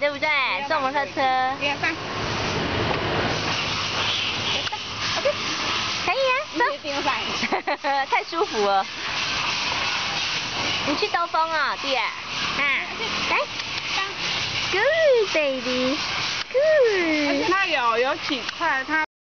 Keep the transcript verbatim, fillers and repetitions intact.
对不对？坐摩托车。 上。 OK， 可以啊，走。太舒服了。你去兜风啊，弟儿。啊，来。Good baby，Good。 而且它有有几块它。